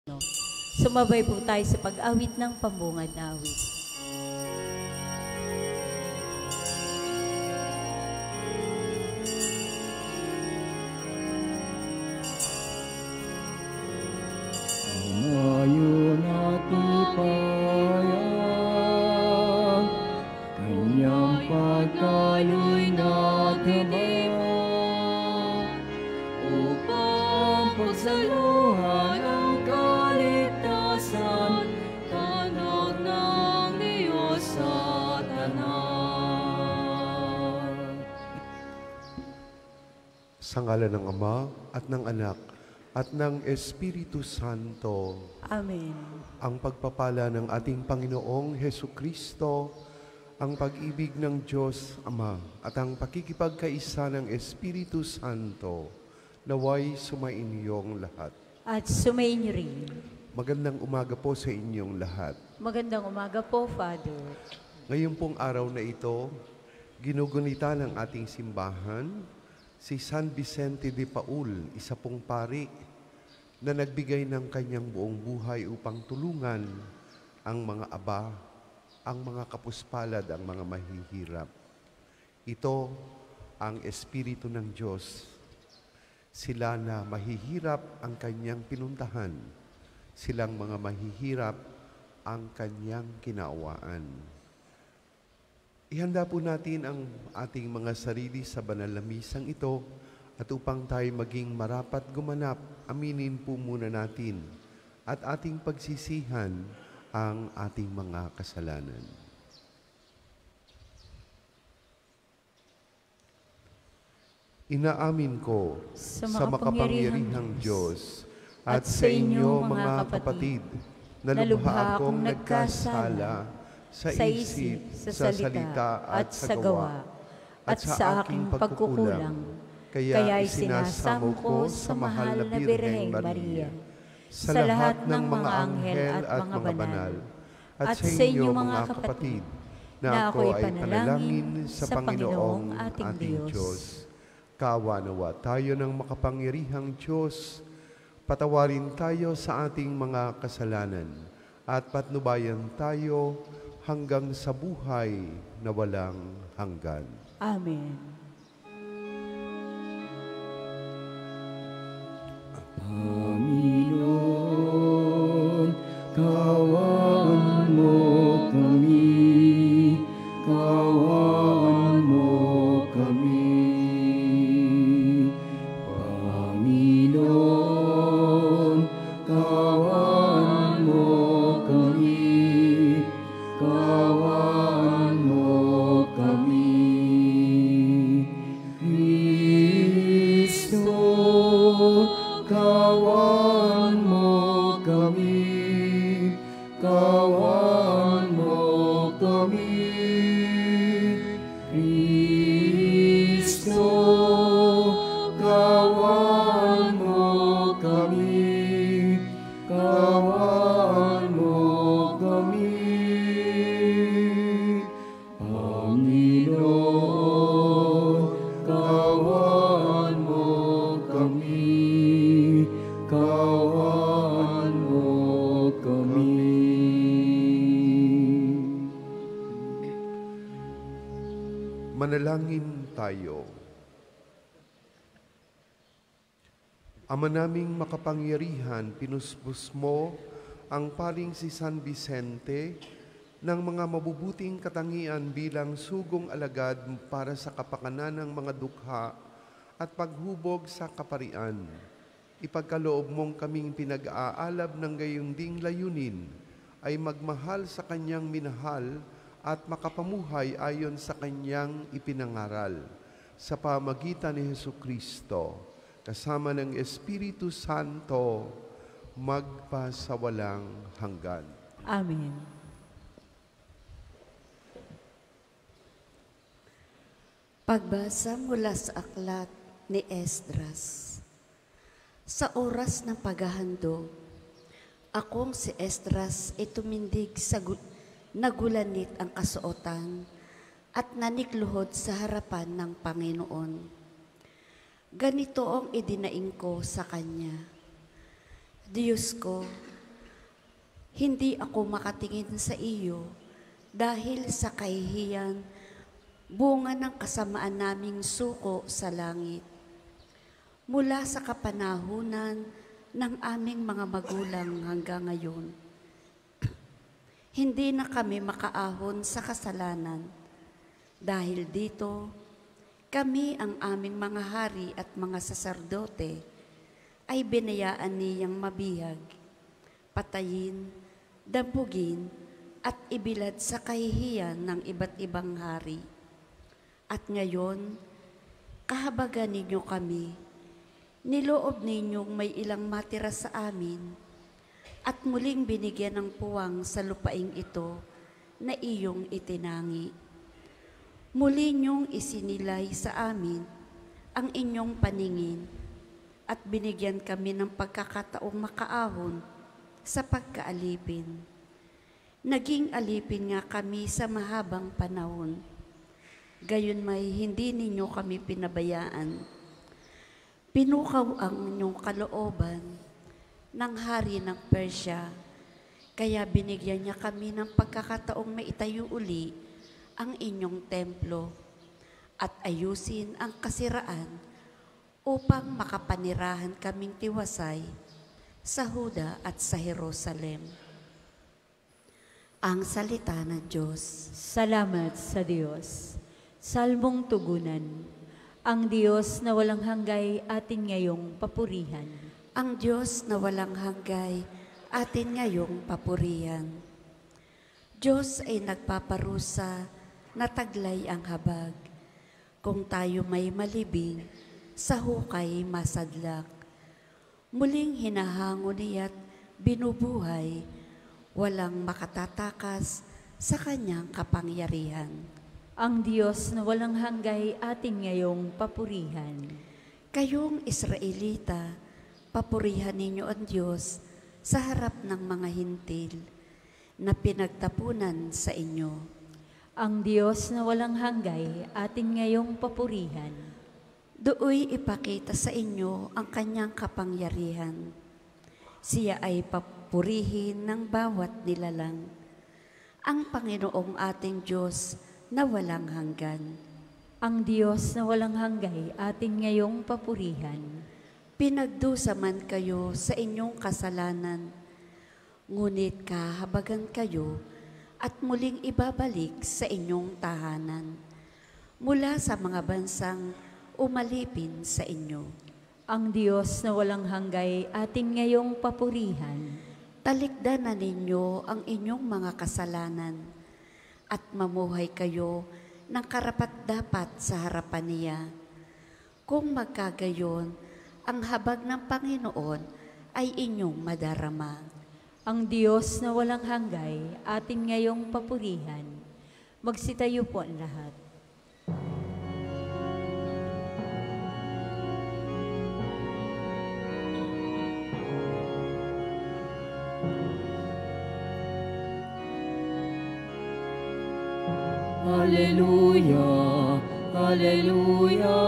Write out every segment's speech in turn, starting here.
Sumabay po tayo sa pag-awit ng pambungad na awit. Umayo natipayang kanyang pagkaloy na damang upang pagsaluhan ang kaligtasan tanak ng Diyos sa tanan. Sa ngala ng Ama at ng Anak at ng Espiritu Santo. Amen. Ang pagpapala ng ating Panginoong Hesukristo, ang pag-ibig ng Diyos Ama at ang pakikipagkaisa ng Espiritu Santo naway sumainyong lahat. At sumainyo rin. Magandang umaga po sa inyong lahat. Magandang umaga po, Father. Ngayon pong araw na ito, ginugunita ng ating simbahan si San Vicente de Paul, isa pong pari na nagbigay ng kanyang buong buhay upang tulungan ang mga aba, ang mga kapuspalad, ang mga mahihirap. Ito ang Espiritu ng Diyos. Sila na mahihirap ang kanyang pinuntahan. Silang mga mahihirap ang kanyang kinaawaan. Ihanda po natin ang ating mga sarili sa banal na misang ito at upang tayo maging marapat gumanap, aminin po muna natin at ating pagsisihan ang ating mga kasalanan. Inaamin ko sa makapangyarihang Diyos at sa inyo mga kapatid na lubha akong nagkasala sa isip, sa salita at sa gawa, at sa aking pagkukulang. Kaya isinasamo ko sa mahal na Birheng Maria, sa lahat ng mga anghel at mga banal, at sa inyo mga kapatid, na ako ay panalangin sa Panginoong ating Diyos. Kawa-nawa tayo ng makapangyarihang Diyos, patawarin tayo sa ating mga kasalanan, at patnubayan tayo hanggang sa buhay na walang hanggan. Amen. Panginoon, kaawaan mo kami, kaawaan mo kami. Panginoon, kaawaan mo kami, kaawaan mo kami. Kristo, kaawaan mo kami, kaawaan mo kami. Kristo, kaawaan mo kami, kaawaan mo kami. Panginoon, kaawaan mo kami, kaawaan mo kami. Manalangin tayo. Ama naming makapangyarihan, pinuspos mo ang paring si San Vicente ng mga mabubuting katangian bilang sugong alagad para sa kapakanan ng mga dukha at paghubog sa kaparian. Ipagkaloob mong kaming pinag-aalab ng gayong ding layunin ay magmahal sa kanyang minahal at makapamuhay ayon sa kanyang ipinangaral. Sa pamagitan ni Hesukristo, kasama ng Espiritu Santo, magpasawalang hanggan. Amen. Pagbasa mula sa aklat ni Esdras. Sa oras ng paghahandog, akong si Esdras ay tumindig sa nagulanit ang kasuotan at nanikluhod sa harapan ng Panginoon. Ganito ang idinaing ko sa Kanya. Diyos ko, Hindi ako makatingin sa iyo dahil sa kahihiyan, bunga ng kasamaan naming suko sa langit. Mula sa kapanahunan ng aming mga magulang hanggang ngayon, hindi na kami makaahon sa kasalanan. Dahil dito, kami ang aming mga hari at mga saserdote ay binayaan niyang mabihag, patayin, dampugin, at ibilad sa kahihiyan ng iba't ibang hari. At ngayon, kahabagan ninyo kami, niloob ninyong may ilang matira sa amin, at muling binigyan ng puwang sa lupaing ito na iyong itinangi. Muli niyong isinilay sa amin ang inyong paningin at binigyan kami ng pagkakataong makaahon sa pagkaalipin. Naging alipin nga kami sa mahabang panahon. Gayon may hindi ninyo kami pinabayaan. Pinukaw ang inyong kalooban ng hari ng Persya, kaya binigyan niya kami ng pagkakataong maitayo uli ang inyong templo at ayusin ang kasiraan upang makapanirahan kaming tiwasay sa Huda at sa Jerusalem. Ang salita ng Diyos. Salamat sa Diyos. Salmong tugunan. Ang Diyos na walang hanggay atin ngayong papurihan. Ang Diyos na walang hanggay atin ngayong papurihan. Diyos ay nagpaparusa na taglay ang habag. Kung tayo may malibing, sa hukay masadlak. Muling hinahango niya't binubuhay, walang makatatakas sa kanyang kapangyarihan. Ang Diyos na walang hanggay atin ngayong papurihan. Kayong Israelita, papurihan ninyo ang Diyos sa harap ng mga hintil na pinagtapunan sa inyo. Ang Diyos na walang hanggay atin ngayong papurihan. Dooy ipakita sa inyo ang kanyang kapangyarihan. Siya ay papurihin ng bawat nilalang. Ang Panginoong ating Diyos na walang hanggan. Ang Diyos na walang hanggay atin ngayong papurihan. Pinagdusa man kayo sa inyong kasalanan, ngunit kahabagan kayo at muling ibabalik sa inyong tahanan mula sa mga bansang umalipin sa inyo. Ang Diyos na walang hanggay atin ngayong papurihan. Talikdan na ninyo ang inyong mga kasalanan at mamuhay kayo ng karapat-dapat sa harapan niya. Kung magkagayon, ang habag ng Panginoon ay inyong madarama. Ang Diyos na walang hanggay atin ngayong papurihan. Magsitayo po ang lahat. Hallelujah, hallelujah,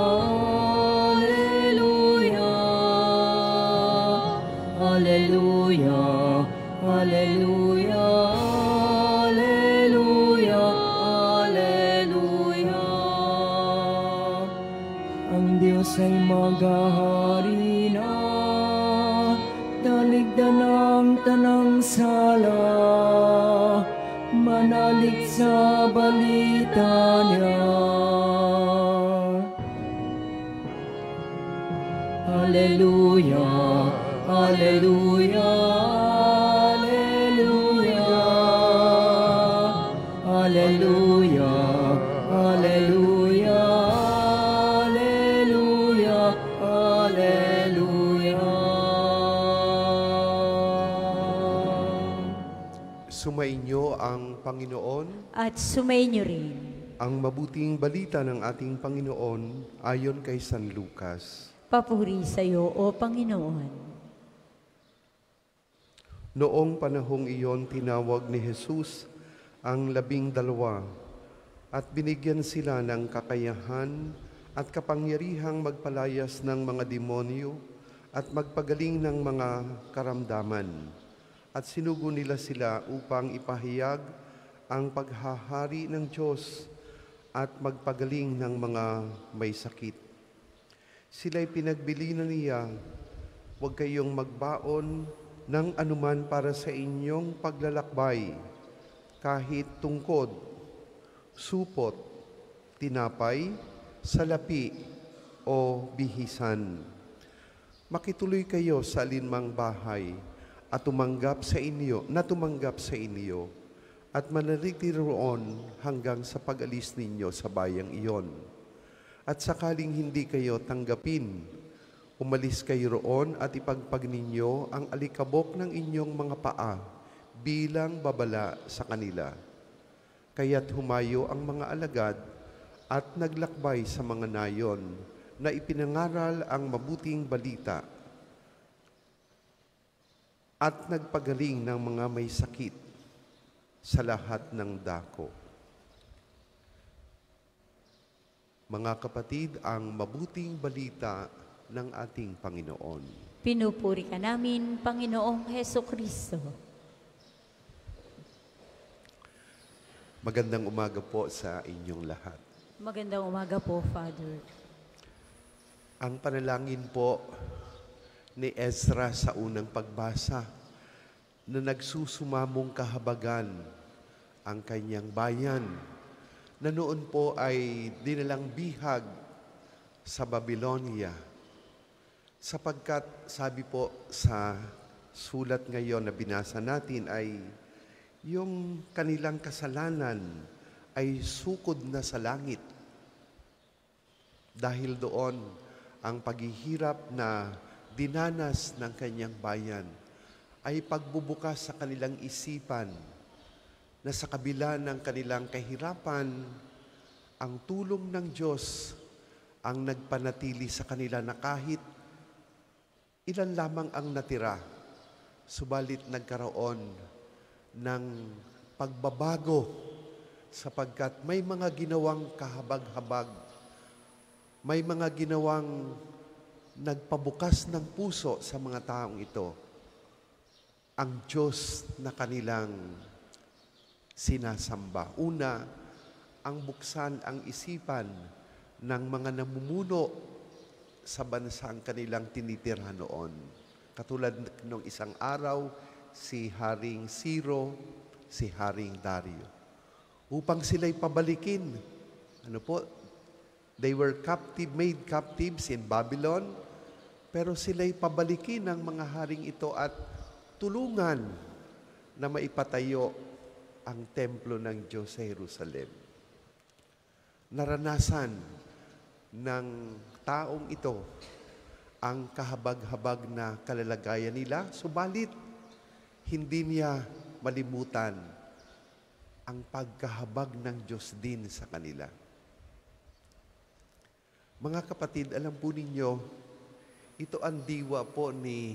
hallelujah, hallelujah, hallelujah, hallelujah, hallelujah. Ang Diyos ay maghahari na, daligdan ang tanang sala, manalig sa balita niya. Hallelujah, hallelujah, hallelujah, hallelujah, hallelujah, hallelujah, hallelujah. Sumainyo ang Panginoon. At sumainyo rin. Ang mabuting balita ng ating Panginoon ayon kay San Lucas. Papuri sa iyo, O Panginoon. Noong panahong iyon, tinawag ni Jesus ang 12 at binigyan sila ng kakayahan at kapangyarihang magpalayas ng mga demonyo at magpagaling ng mga karamdaman. at sinugo nila sila upang ipahayag ang paghahari ng Diyos at magpagaling ng mga may sakit. Sila'y pinagbili na niya, huwag kayong magbaon ng anuman para sa inyong paglalakbay, kahit tungkod, supot, tinapay, salapi, o bihisan. Makituloy kayo sa alinmang bahay at tumanggap sa inyo at manatili roon hanggang sa pag-alis ninyo sa bayang iyon. At sakaling hindi kayo tanggapin, umalis kayo roon at ipagpag ninyo ang alikabok ng inyong mga paa bilang babala sa kanila. Kaya't humayo ang mga alagad at naglakbay sa mga nayon na ipinangaral ang mabuting balita at nagpagaling ng mga may sakit sa lahat ng dako. Mga kapatid, ang mabuting balita ng ating Panginoon. Pinupuri ka namin, Panginoong Hesukristo. Magandang umaga po sa inyong lahat. Magandang umaga po, Father. Ang panalangin po ni Ezra sa unang pagbasa na nagsusumamong kahabagan ang kanyang bayan na noon po ay dinalang bihag sa Babylonia. Sapagkat sabi po sa sulat ngayon na binasa natin ay yung kanilang kasalanan ay sukod na sa langit. Dahil doon, ang paghihirap na dinanas ng kanyang bayan ay pagbubukas sa kanilang isipan na sa kabila ng kanilang kahirapan, ang tulong ng Diyos ang nagpanatili sa kanila na kahit ilan lamang ang natira, subalit nagkaroon ng pagbabago sapagkat may mga ginawang kahabag-habag, may mga ginawang nagpabukas ng puso sa mga taong ito. Ang Diyos na kanilang sinasamba. Una, ang buksan ang isipan ng mga namumuno sa bansang kanilang tinitirhan noon. Katulad ng isang araw, si Haring Ciro, si Haring Dario. Upang sila'y pabalikin. They were made captives in Babylon, pero sila'y pabalikin ng mga haring ito at tulungan na maipatayo ang templo ng Diyos sa Jerusalem. Naranasan ng taong ito ang kahabag-habag na kalalagayan nila, subalit hindi niya malimutan ang pagkahabag ng Diyos din sa kanila. Mga kapatid, alam po ninyo, ito ang diwa po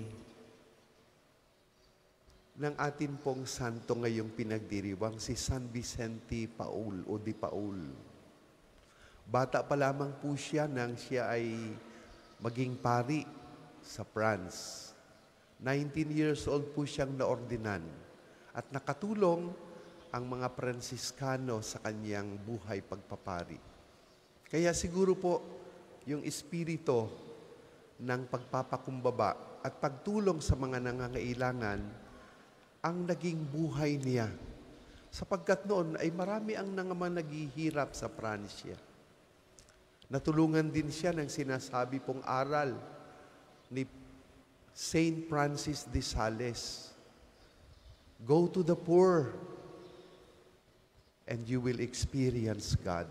ng atin pong santo ngayong pinagdiriwang, si San Vicente Paul o de Paul. Bata pa lamang po siya nang siya ay maging pari sa France. 19 years old po siyang naordinan at nakatulong ang mga Pransiskano sa kanyang buhay pagpapari. Kaya siguro po yung espiritu ng pagpapakumbaba at pagtulong sa mga nangangailangan ang naging buhay niya. Sapagkat noon ay marami ang nangaman naghihirap sa Pransya. Natulungan din siya ng sinasabi pong aral ni Saint Francis de Sales. Go to the poor and you will experience God.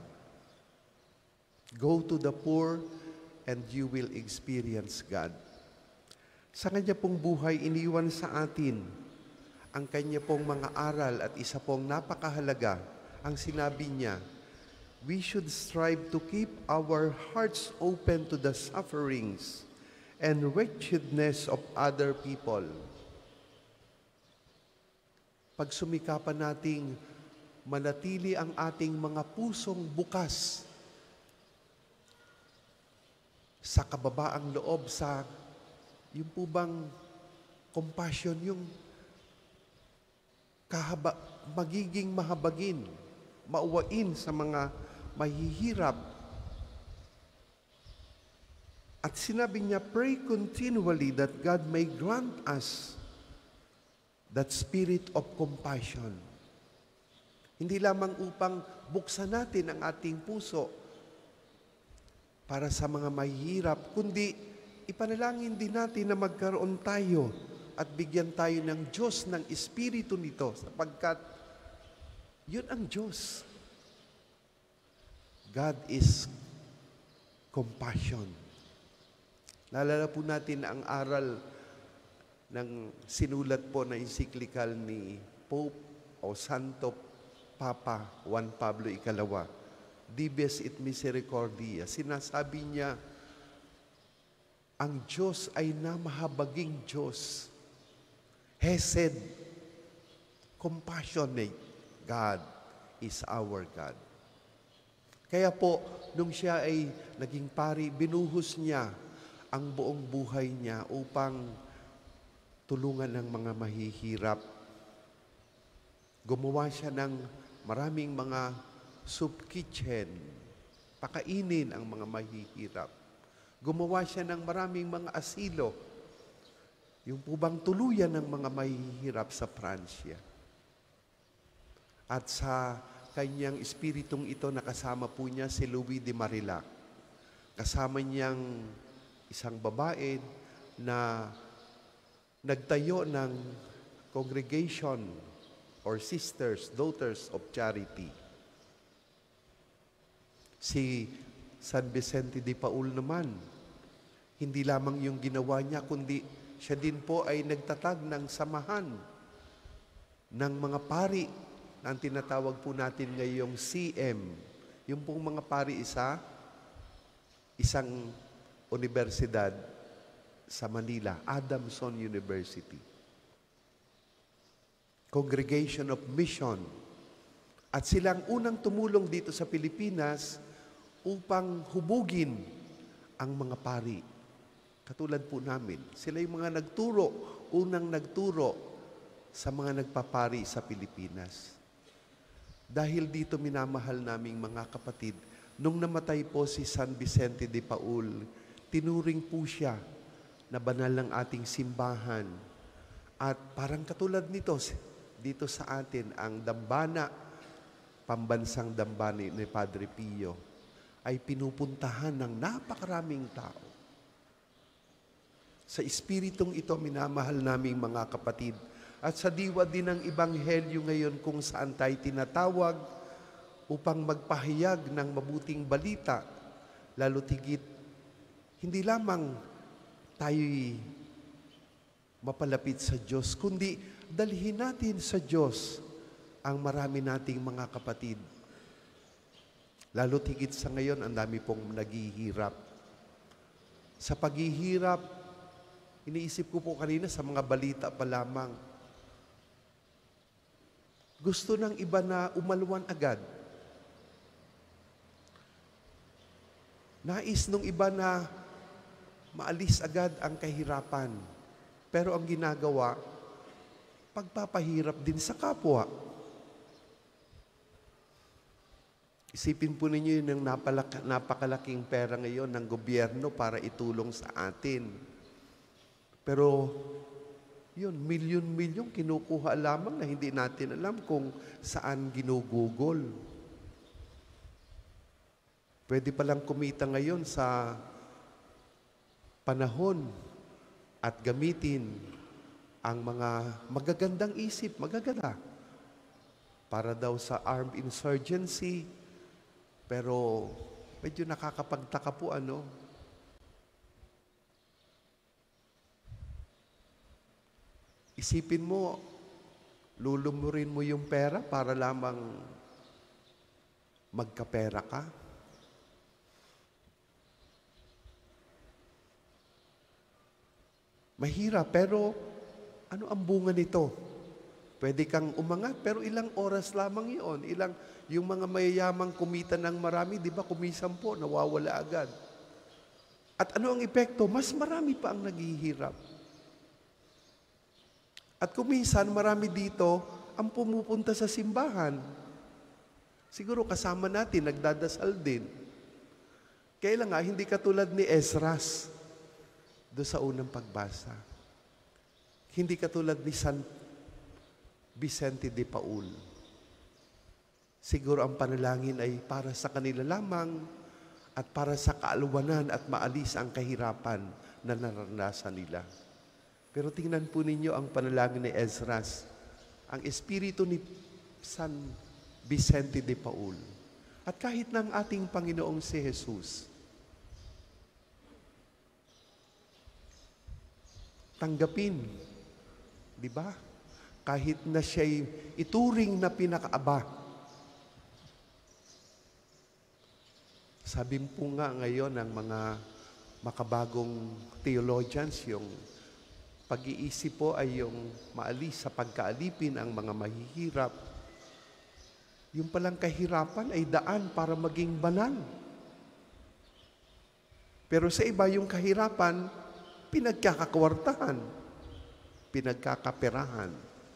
Go to the poor and you will experience God. Sa kanya pong buhay, iniwan sa atin ang kanya pong mga aral at isa pong napakahalaga ang sinabi niya, we should strive to keep our hearts open to the sufferings and wretchedness of other people. Pagsumikapan nating manatili ang ating mga pusong bukas sa kababaang loob, sa yung po bang compassion, yung magiging mahabagin, mauwain sa mga mahihirap. At sinabi niya, pray continually that God may grant us that spirit of compassion. Hindi lamang upang buksan natin ang ating puso para sa mga mahihirap, kundi ipanalangin din natin na magkaroon tayo at bigyan tayo ng Diyos ng Espiritu nito, sapagkat yun ang Diyos. God is compassion. Naalala po natin ang aral ng sinulat po na encyclical ni Pope o Santo Papa Juan Pablo II, Dives et Misericordia. Sinasabi niya, ang Diyos ay namahabaging Diyos. Hesed, compassionate God is our God. Kaya po, nung siya ay naging pari, binuhos niya ang buong buhay niya upang tulungan ng mga mahihirap. Gumawa siya ng maraming mga soup kitchen, pakainin ang mga mahihirap. Gumawa siya ng maraming mga asilo, yung po bang tuluyan ng mga mahihirap sa Pransya. At sa kanyang espiritong ito, nakasama po niya si Louis de Marillac. Kasama niyang isang babae na nagtayo ng congregation or Sisters, Daughters of Charity. Si San Vicente de Paul naman, hindi lamang yung ginawa niya, kundi siya din po ay nagtatag ng samahan ng mga pari na ang tinatawag po natin ngayong CM. Yung pong mga pari isang universidad sa Manila, Adamson University. Congregation of Mission. At silang unang tumulong dito sa Pilipinas upang hubugin ang mga pari. Katulad po namin, sila yung mga unang nagturo sa mga nagpapari sa Pilipinas. Dahil dito minamahal naming mga kapatid, nung namatay po si San Vicente de Paul, tinuring po siya na banal ng ating simbahan. At parang katulad nito, dito sa atin, ang dambana, pambansang dambana ni Padre Pio, ay pinupuntahan ng napakaraming tao. Sa espiritong ito, minamahal naming mga kapatid. At sa diwa din ng Ebanghelyo ngayon kung saan tayo tinatawag upang magpahayag ng mabuting balita, lalo tigit, hindi lamang tayo'y mapalapit sa Diyos, kundi dalhin natin sa Diyos ang marami nating mga kapatid. Lalo tigit sa ngayon, ang dami pong naghihirap. Sa paghihirap, iniisip ko po kanina sa mga balita pa lamang. Gusto ng iba na umalwan agad. Nais nung iba na maalis agad ang kahirapan. Pero ang ginagawa, pagpapahirap din sa kapwa. Isipin po ninyo yun ng napakalaking pera ngayon ng gobyerno para itulong sa atin. Pero yun, milyon-milyon kinukuha lamang na hindi natin alam kung saan ginugugol. Pwede palang kumita ngayon sa panahon at gamitin ang mga magagandang isip, magaganda, para daw sa armed insurgency. Pero medyo nakakapagtaka po Isipin mo, lulumurin mo yung pera para lamang magkapera ka. Mahirap, pero ano ang bunga nito? Pwede kang umangat, pero ilang oras lamang yun. Yung mga mayayamang kumita ng marami, di ba, kumisan po, nawawala agad. At ano ang epekto? Mas marami pa ang naghihirap. At kuminsan, marami dito ang pumupunta sa simbahan. Siguro kasama natin, nagdadasal din. Kaya lang nga, hindi katulad ni Esdras doon sa unang pagbasa. Hindi katulad ni San Vicente de Paul. Siguro ang panalangin ay para sa kanila lamang at para sa kaalwanan at maalis ang kahirapan na naranasan nila. Pero tingnan po ninyo ang panalangin ni Esdras. Ang espiritu ni San Vicente de Paul. At kahit ng ating Panginoong si Jesus, tanggapin, di ba? Kahit na siya'y ituring na pinakaaba. Sabi po nga ngayon ng mga makabagong theologians, yung pag-iisip po ay yung maalis sa pagkaalipin ang mga mahihirap. Yung palang kahirapan ay daan para maging banal. Pero sa iba, yung kahirapan, pinagkakakwartahan, pinagkakaperahan.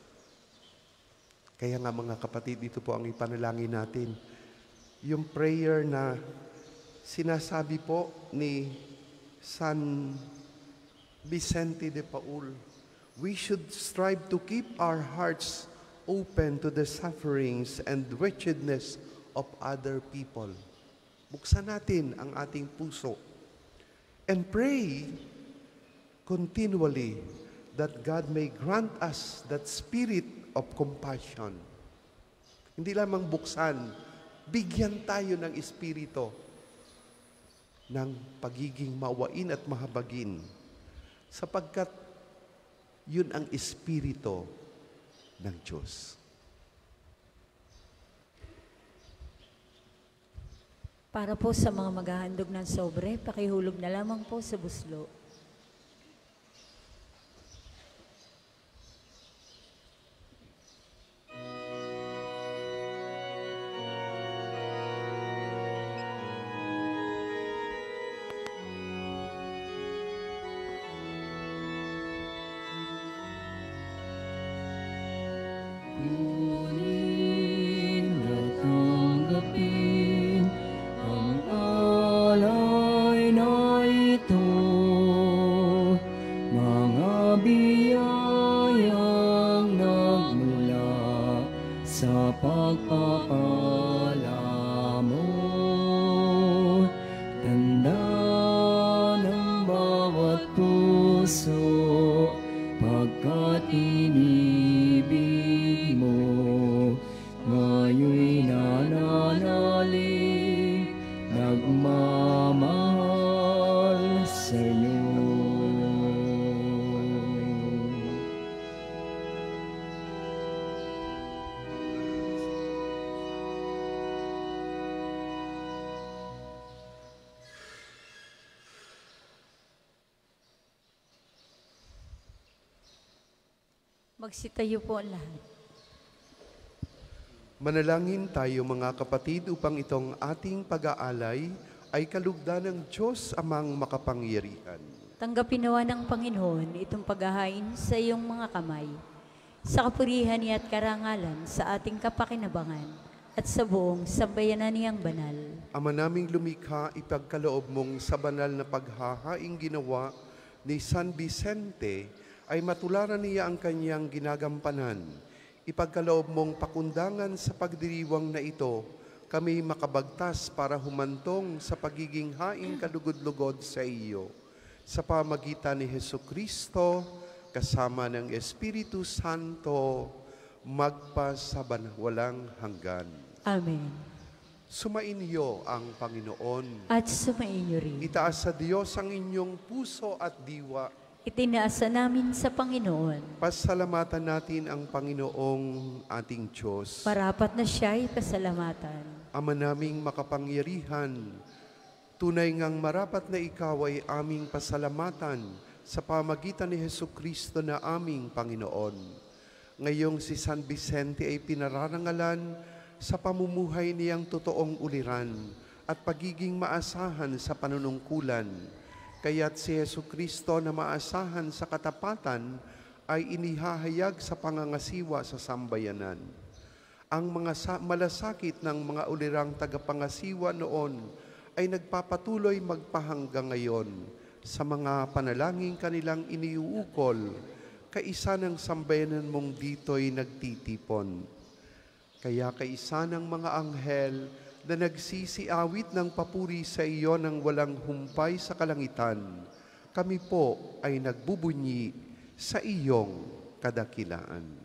Kaya nga mga kapatid, dito po ang ipanalangin natin. Yung prayer na sinasabi po ni San Vicente de Paul, we should strive to keep our hearts open to the sufferings and wretchedness of other people. Buksan natin ang ating puso and pray continually that God may grant us that spirit of compassion. Hindi lamang buksan, bigyan tayo ng espiritu ng pagiging maawain at mahabagin, sapagkat yun ang espiritu ng Diyos. Para po sa mga maghahandog ng sobre, pakihulog na lamang po sa buslo. Kunin at tanggapin ang alay na ito, mga biyayang nagmula sa pagpapala mo. Tanda ng bawat puso, pagkat inibig mo, ngayon'y nananalig, nagmamahal sa'yo. Magsitayo po ang lahat. Manalangin tayo mga kapatid upang itong ating pag-aalay ay kalugdan ng Diyos amang makapangyarihan. Tanggapin nawa ng Panginoon itong paghahain sa iyong mga kamay, sa kapurihan niya at karangalan sa ating kapakinabangan at sa buong sambayanan niyang banal. Ama naming lumikha, ipagkaloob mong sa banal na paghahaing ginawa ni San Vicente, ay matularan niya ang kanyang ginagampanan. Ipagkaloob mong pakundangan sa pagdiriwang na ito, kami makabagtas para humantong sa pagiging haing kalugod-lugod sa iyo. Sa pamagitan ni Hesukristo, kasama ng Espiritu Santo, magpasawalang hanggan. Amen. Sumainyo ang Panginoon. At sumainyo rin. Itaas sa Diyos ang inyong puso at diwa. Itinaasa namin sa Panginoon. Pasalamatan natin ang Panginoong ating Diyos. Parapat na siya'y pasalamatan. Ama naming makapangyarihan, tunay ngang marapat na ikaw ay aming pasalamatan sa pamagitan ni Hesukristo na aming Panginoon. Ngayong si San Vicente ay pinararangalan sa pamumuhay niyang totoong uliran at pagiging maasahan sa panunungkulan. Kaya't si Hesukristo na maasahan sa katapatan ay inihahayag sa pangangasiwa sa sambayanan. Ang mga malasakit ng mga ulirang tagapangasiwa noon ay nagpapatuloy magpahanggang ngayon sa mga panalangin kanilang iniuukol, kaisa ng sambayanan mong dito'y nagtitipon. Kaya kaisa ng mga anghel na nagsisiawit ng papuri sa iyo ng walang humpay sa kalangitan, kami po ay nagbubunyi sa iyong kadakilaan.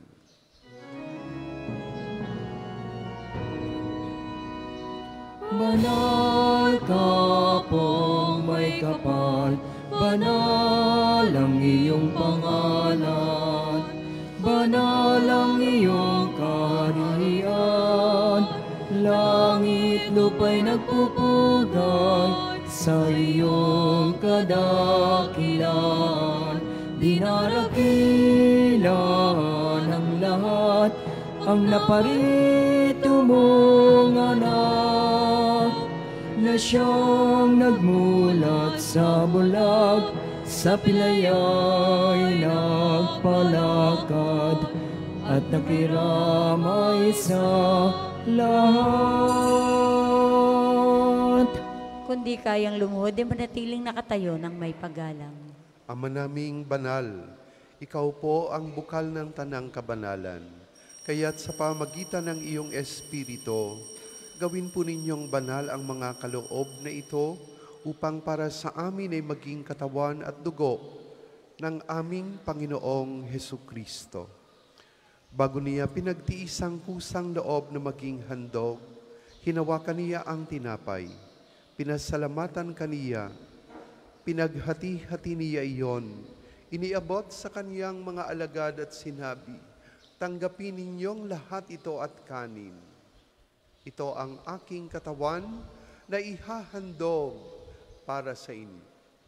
Banal ka pong may kapal, banal ang iyong pangalan, banal ang iyong kaharian, langit lupa'y nagpupugay sa iyong kadakilan. Dinarakilan ang lahat, ang naparito mong anak, na siyang nagmulat sa bulag, sa pilaya'y nagpalakad, at nakiramay sa lahat. Kundi kayang lumuhod, di manatiling nakatayo ng may paggalang. Ama naming banal, ikaw po ang bukal ng tanang kabanalan. Kaya't sa pamagitan ng iyong Espiritu, gawin po ninyong banal ang mga kaloob na ito upang para sa amin ay maging katawan at dugo ng aming Panginoong Hesukristo. Bago niya pinagtiis ang kusang loob na maging handog, hinawakan niya ang tinapay, pinasalamatan kaniya, pinaghati-hati niya iyon, iniabot sa kaniyang mga alagad at sinabi, tanggapin ninyong lahat ito at kanin. Ito ang aking katawan na ihahandog para sa inyo.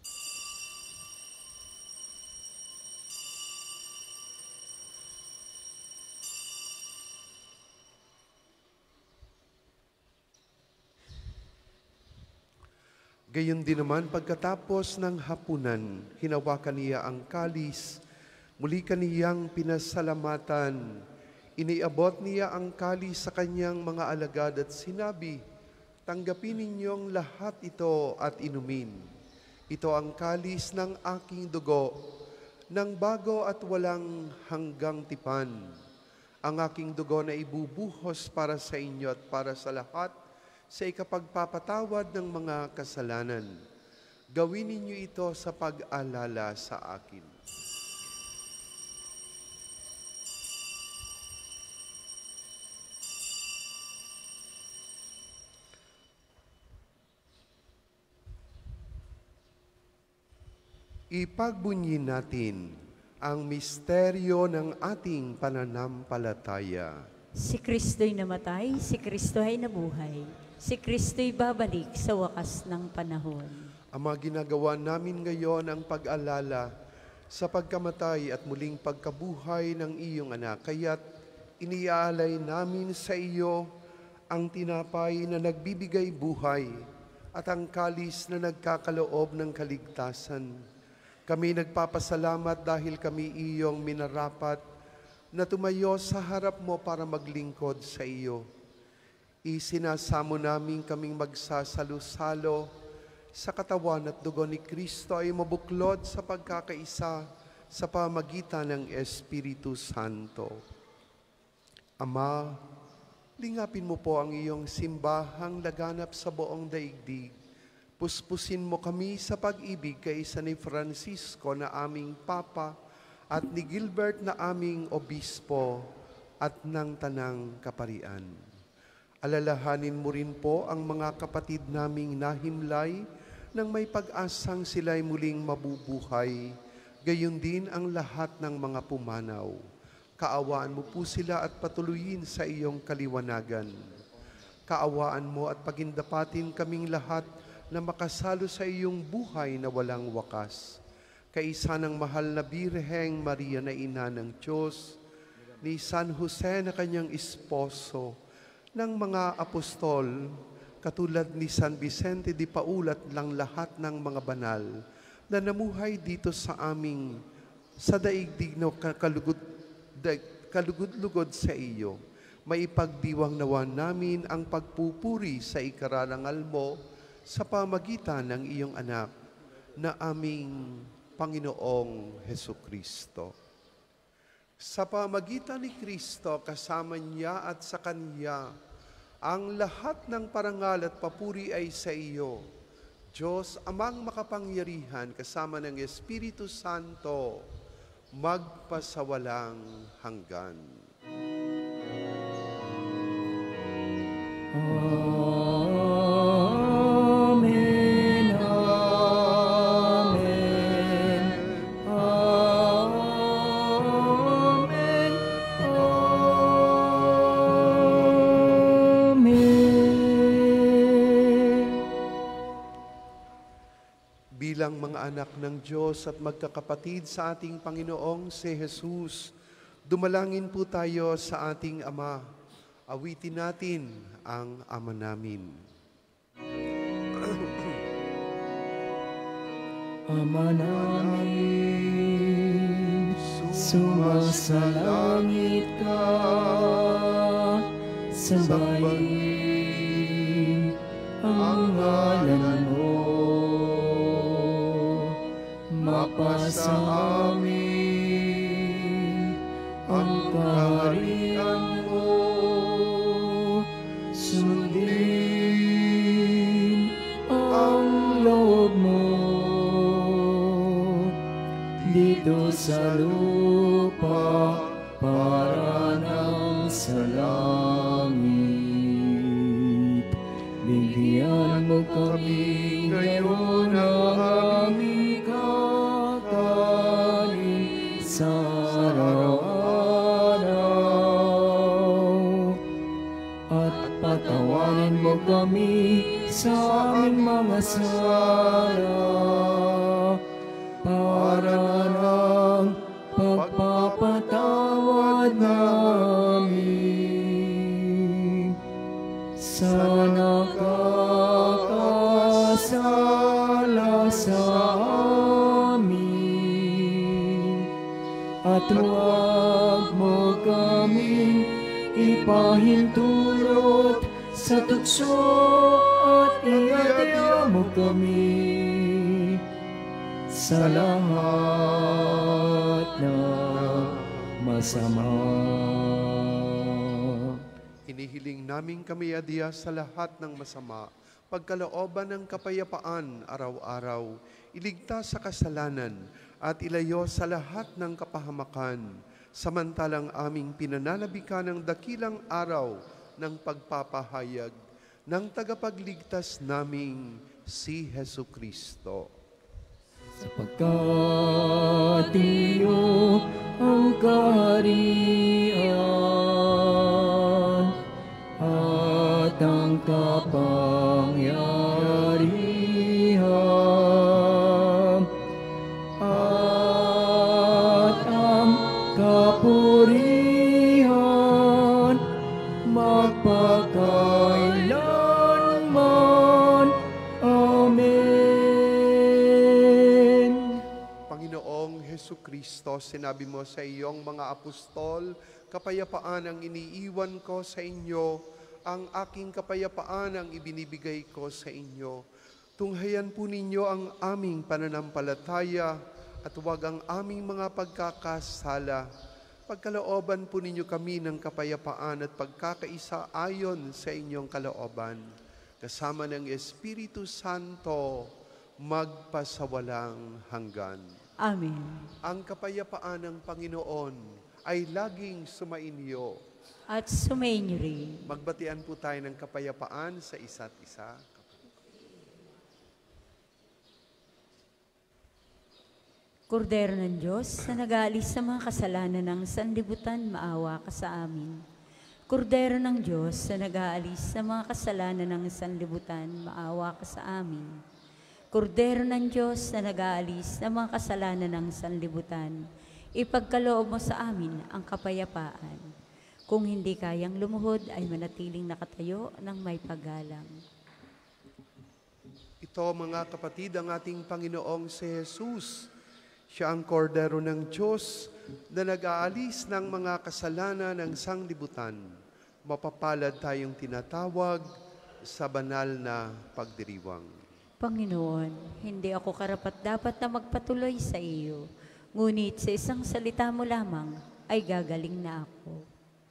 Gayon din naman pagkatapos ng hapunan, hinawakan niya ang kalis, muli kaniyang pinasalamatan, iniabot niya ang kalis sa kanyang mga alagad at sinabi, tanggapin ninyong lahat ito at inumin. Ito ang kalis ng aking dugo, ng bago at walang hanggang tipan. Ang aking dugo na ibubuhos para sa inyo at para sa lahat sa ikapagpapatawad ng mga kasalanan. Gawin ninyo ito sa pag-alala sa akin. Ipagbunyi natin ang misteryo ng ating pananampalataya. Si Kristo'y namatay, si Kristo'y nabuhay, si Kristo'y babalik sa wakas ng panahon. Ama, ginagawa namin ngayon ang pag-alala sa pagkamatay at muling pagkabuhay ng iyong anak. Kaya't iniaalay namin sa iyo ang tinapay na nagbibigay buhay at ang kalis na nagkakaloob ng kaligtasan. Kami nagpapasalamat dahil kami iyong minarapat na tumayo sa harap mo para maglingkod sa iyo. Isinasamo namin kaming magsasalo-salo sa katawan at dugo ni Kristo ay mabuklod sa pagkakaisa sa pamagitan ng Espiritu Santo. Ama, lingapin mo po ang iyong simbahang laganap sa buong daigdig. Puspusin mo kami sa pag-ibig kaysa ni Francisco na aming Papa at ni Gilbert na aming Obispo at ng Tanang Kaparian. Alalahanin mo rin po ang mga kapatid naming nahimlay nang may pag-asang sila'y muling mabubuhay, gayon din ang lahat ng mga pumanaw. Kaawaan mo po sila at patuloyin sa iyong kaliwanagan. Kaawaan mo at pagindapatin kaming lahat na makasalo sa iyong buhay na walang wakas. Kaisa ng mahal na Birheng Maria na ina ng Diyos, ni San Jose na kanyang esposo, ng mga apostol, katulad ni San Vicente de Paul at lang lahat ng mga banal na namuhay dito sa aming sa daigdig na kalugod-lugod sa iyo, maipagdiwang nawa namin ang pagpupuri sa ikararangal mo sa pamagitan ng iyong anak na aming Panginoong Hesukristo. Sa pamagitan ni Kristo, kasama niya at sa Kanya, ang lahat ng parangal at papuri ay sa iyo, Diyos Amang makapangyarihan, kasama ng Espiritu Santo, magpasawalang hanggan. Amen. Amen. Amen. Amen. Bilang mga anak ng Diyos at magkakapatid sa ating Panginoong si Jesus, dumalangin po tayo sa ating Ama. Awitin natin ang Ama namin. Ama namin, sumasalangit ka, sambahin ang ngalan mo, mapasa amin ang kaharian mo, sundin ang loob mo dito sa lupa para nang sa langit. Bigyan mo kami ngayon ng aming kakanin sa araw-araw, at patawarin mo kami sa aming mga sala para ng pagpapatawad namin sa nakakasala sa amin, at huwag mo kaming ipahintulot sa tukso, at ingatan mo kami sa lahat ng masama. Hinihiling namin kami adya sa lahat ng masama, pagkalooban ng kapayapaan araw-araw, iligtas sa kasalanan at ilayo sa lahat ng kapahamakan, samantalang aming pinananabikan ng dakilang araw ng pagpapahayag ng tagapagligtas naming si Hesukristo. Sapagkat iyo ang kaharian at ang kapangyarihan at ang kapurihan magpakailanman. Amen. Panginoong Hesukristo, sinabi mo sa iyong mga apostol, kapayapaan ang iniiwan ko sa inyo, ang aking kapayapaan ang ibinibigay ko sa inyo. Tunghayan po ninyo ang aming pananampalataya at huwag ang aming mga pagkakasala. Pagkalooban po ninyo kami ng kapayapaan at pagkakaisa ayon sa inyong kalooban. Kasama ng Espiritu Santo, magpasawalang hanggan. Amen. Ang kapayapaan ng Panginoon ay laging sumainyo. At sumayin niyo rin. Magbatian po tayo ng kapayapaan sa isa't isa. Kordero ng Diyos na nag-aalis sa mga kasalanan ng sanlibutan, maawa ka sa amin. Kordero ng Diyos na nag-aalis sa mga kasalanan ng sanlibutan, maawa ka sa amin. Kordero ng Diyos na nag-aalis sa mga kasalanan ng sanlibutan, ipagkaloob mo sa amin ang kapayapaan. Kung hindi kayang lumuhod, ay manatiling nakatayo ng may paggalang. Ito mga kapatid, ang ating Panginoong si Jesus. Siya ang kordero ng Diyos na nag-aalis ng mga kasalanan ng sanglibutan. Mapapalad tayong tinatawag sa banal na pagdiriwang. Panginoon, hindi ako karapat-dapat na magpatuloy sa iyo, ngunit sa isang salita mo lamang ay gagaling na ako.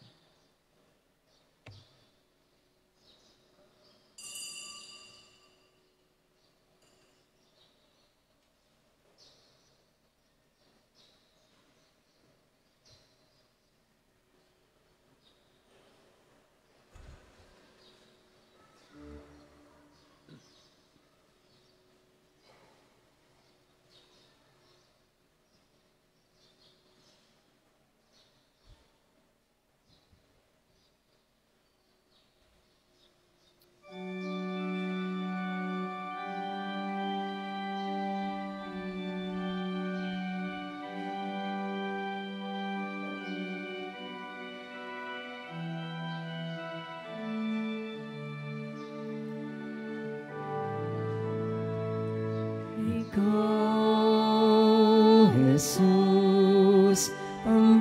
Ikaw, Jesus, ang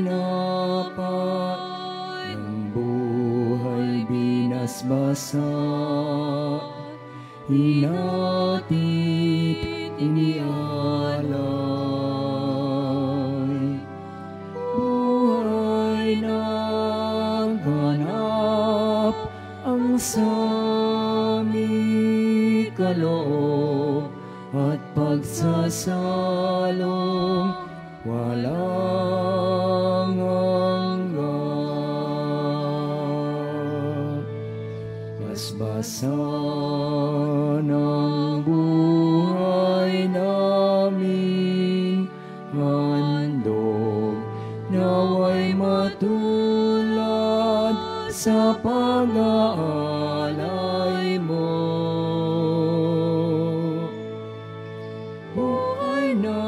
tinapay ng buhay binasbasa, hinatid, inialay. Buhay na ganap ang sami kaloob at pagsasalong walang hanggan. Basbasa ng buhay namin handog, naway matulad sa pag-aalay mo. Buhay na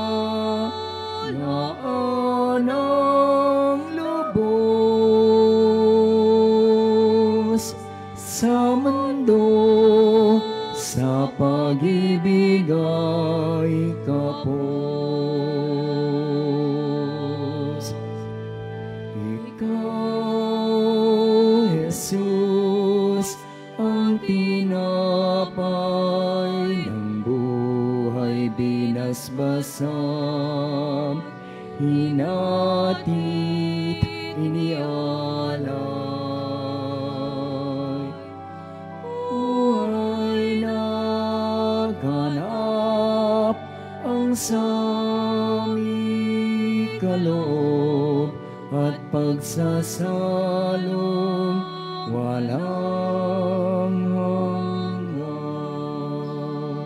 ng lubos sa mundo, sa pag-ibig ay kapos. Ikaw, Jesus, ang tinapay ng buhay binasbasam, hinatid, inialay. Buhay na ganap ang sami kaloob at pagsasalong walang hanggan.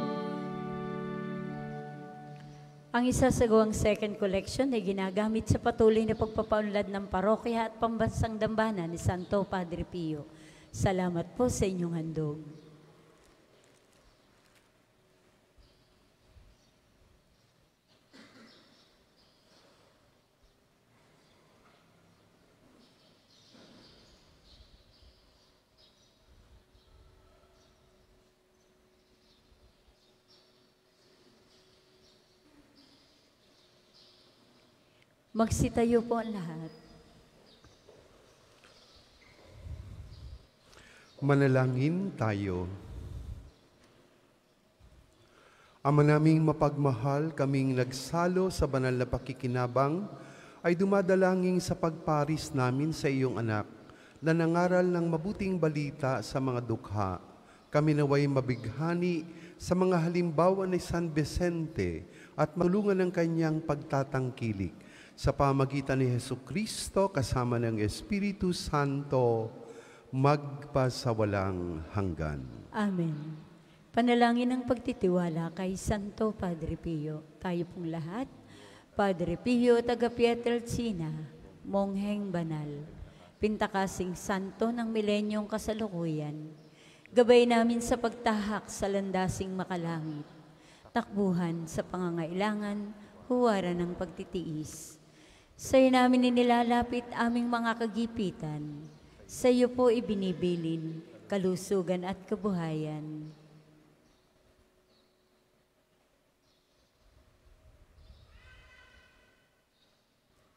Ang isasagawang second collection ay ginagamit sa patuloy na pagpapaunlad ng parokya at pambansang dambana ni Santo Padre Pio. Salamat po sa inyong handog. Magsitayo po ang lahat. Manalangin tayo. Ama naming mapagmahal, kaming nagsalo sa banal na pakikinabang, ay dumadalangin sa pagparis namin sa iyong anak, na nangaral ng mabuting balita sa mga dukha. Kami naway mabighani sa mga halimbawa ni San Vicente at matulungan ng kanyang pagtatangkilik sa pamagitan ni Jesucristo kasama ng Espiritu Santo, magpasawalang hanggan. Amen. Panalangin ng pagtitiwala kay Santo Padre Pio. Tayo pong lahat. Padre Pio, taga Pietrelcina, mongheng banal, pintakasing santo ng milenyong kasalukuyan, gabay namin sa pagtahak sa landasing makalangit, takbuhan sa pangangailangan, huwaran ng pagtitiis. Sa iyo namin inilalapit aming mga kagipitan. Sa iyo po ibinibilin, kalusugan at kabuhayan.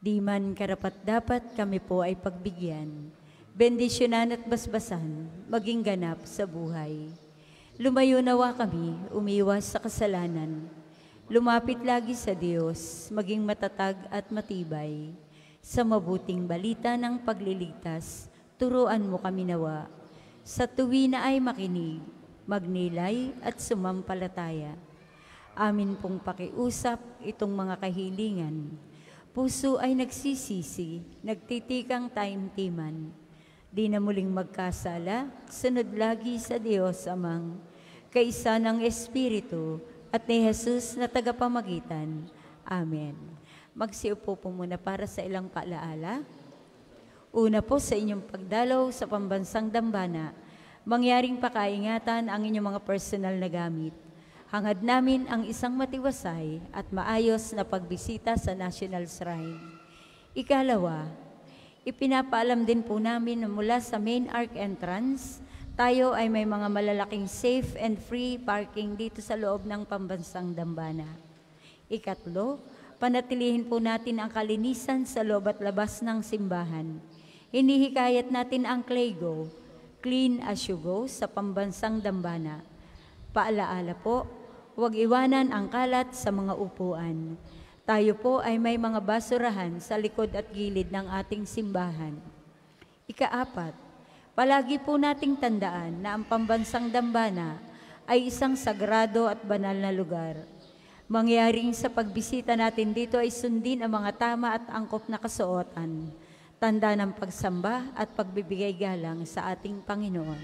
Di man karapat-dapat kami po ay pagbigyan, bendisyonan at basbasan, maging ganap sa buhay. Lumayo nawa kami, umiwas sa kasalanan. Lumapit lagi sa Diyos, maging matatag at matibay. Sa mabuting balita ng pagliligtas, turuan mo kami nawa. Sa tuwi na ay makinig, magnilay at sumampalataya. Amin pong pakiusap itong mga kahilingan. Puso ay nagsisisi, nagtitikang taimtiman. Di na muling magkasala, sunod lagi sa Diyos Amang, kaisa ng Espiritu at ni Jesus na tagapamagitan. Amen. Magsiupo po muna para sa ilang paalaala. Una po sa inyong pagdalaw sa pambansang dambana, mangyaring pakaingatan ang inyong mga personal na gamit. Hangad namin ang isang matiwasay at maayos na pagbisita sa National Shrine. Ikalawa, ipinapaalam din po namin na mula sa main arc entrance, tayo ay may mga malalaking safe and free parking dito sa loob ng pambansang dambana. Ikatlo, panatilihin po natin ang kalinisan sa loob at labas ng simbahan. Hinihikayat natin ang Claygo, Clean as you go sa pambansang dambana. Paalaala po, huwag iwanan ang kalat sa mga upuan. Tayo po ay may mga basurahan sa likod at gilid ng ating simbahan. Ikaapat, palagi po nating tandaan na ang pambansang dambana ay isang sagrado at banal na lugar. Mangyaring sa pagbisita natin dito ay sundin ang mga tama at angkop na kasuotan, tanda ng pagsamba at pagbibigay galang sa ating Panginoon.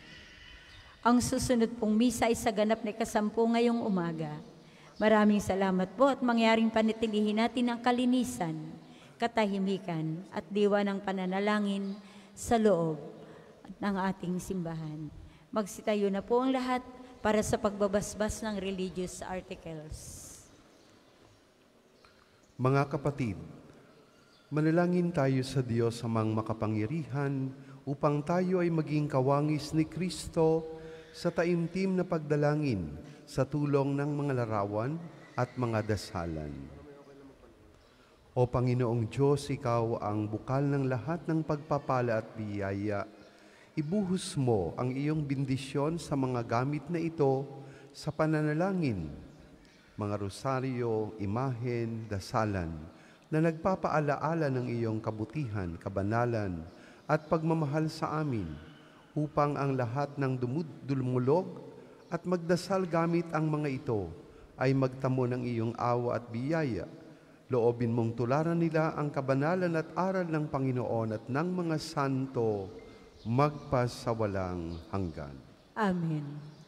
Ang susunod pong misa ay sa ganap na ika-10 ngayong umaga. Maraming salamat po at mangyaring panatilihin natin ang kalinisan, katahimikan at diwa ng pananalangin sa loob ng ating simbahan. Magsitayo na po ang lahat para sa pagbabasbas ng religious articles. Mga kapatid, manalangin tayo sa Diyos Amang makapangyarihan upang tayo ay maging kawangis ni Kristo sa taimtim na pagdalangin sa tulong ng mga larawan at mga dasalan. O Panginoong Diyos, Ikaw ang bukal ng lahat ng pagpapala at biyaya. Ibuhos mo ang iyong bendisyon sa mga gamit na ito sa pananalangin, mga rosaryo, imahen, dasalan, na nagpapaalaala ng iyong kabutihan, kabanalan, at pagmamahal sa amin, upang ang lahat ng dumulog at magdasal gamit ang mga ito ay magtamo ng iyong awa at biyaya. Loobin mong tularan nila ang kabanalan at aral ng Panginoon at ng mga santo magpasawalang hanggan. Amen.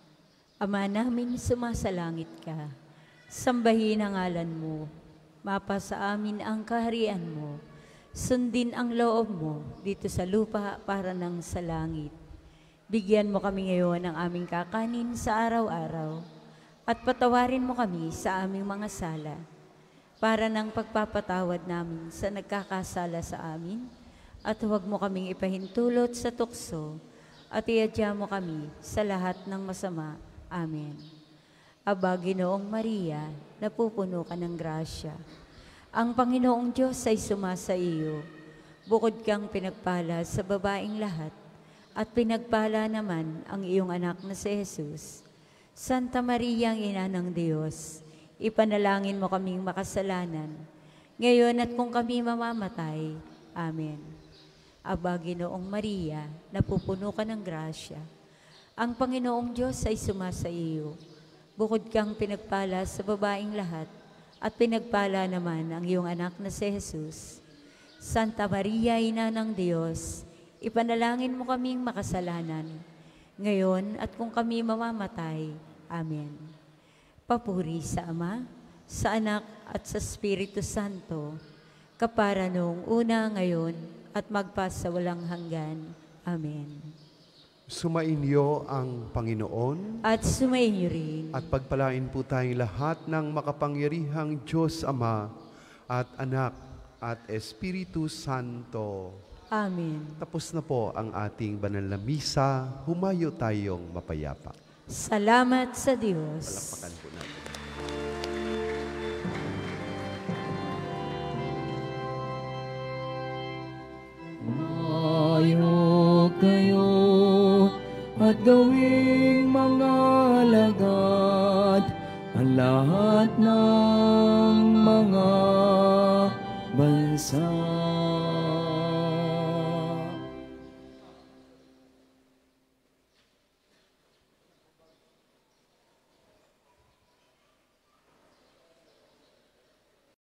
Ama namin, sumasalangit ka. Sambahin ang ngalan mo. Mapasa amin ang kaharian mo. Sundin ang loob mo dito sa lupa para nang sa langit. Bigyan mo kami ngayon ng aming kakanin sa araw-araw at patawarin mo kami sa aming mga sala para ng pagpapatawad namin sa nagkakasala sa amin at huwag mo kaming ipahintulot sa tukso at iadya mo kami sa lahat ng masama. Amen. Aba, Ginoong Maria, napupuno ka ng grasya. Ang Panginoong Diyos ay sumasa iyo. Bukod kang pinagpala sa babaeng lahat, at pinagpala naman ang iyong anak na si Jesus. Santa Maria, ang Ina ng Diyos, ipanalangin mo kaming makasalanan, ngayon at kung kami mamamatay. Amen. Aba, Ginoong Maria, napupuno ka ng grasya. Ang Panginoong Diyos ay sumasa iyo. Bukod kang pinagpala sa babaeng lahat, at pinagpala naman ang iyong anak na si Jesus. Santa Maria, Ina ng Diyos, ipanalangin mo kaming makasalanan, ngayon at kung kami mamamatay. Amen. Papuri sa Ama, sa Anak at sa Espiritu Santo, kapara noong una, ngayon at magpasawalang hanggan. Amen. Sumainyo ang Panginoon At sumainyo rin. at pagpalain po tayong lahat ng makapangyarihang Diyos Ama at Anak at Espiritu Santo. Amen. Tapos na po ang ating banal na misa. Humayo tayong mapayapa. Salamat sa Diyos. Palakpakan po natin. at gawing mga alagad ang lahat ng mga bansa.